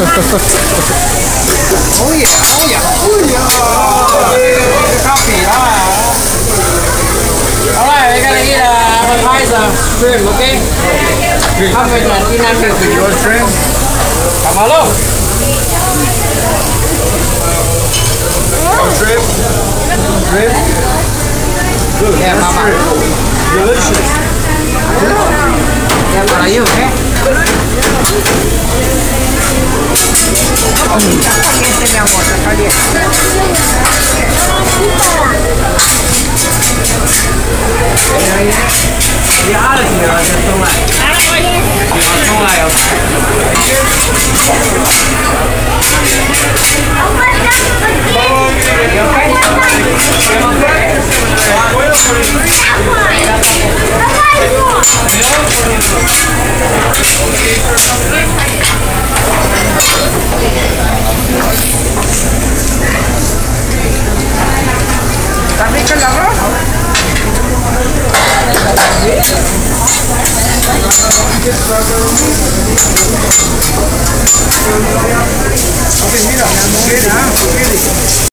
Oh yeah, oh yeah, oh yeah. Coffee, alright, we're gonna eat appetizer shrimp, okay? Come with Tina milk. Your shrimp? Come along. Shrimp? Shrimp? Good. Yeah, Mama. Delicious. Yeah, what are you, okay? Đi ăn thì sẽ không lại. Không lại không? Tapi kenapa? Oke, mira,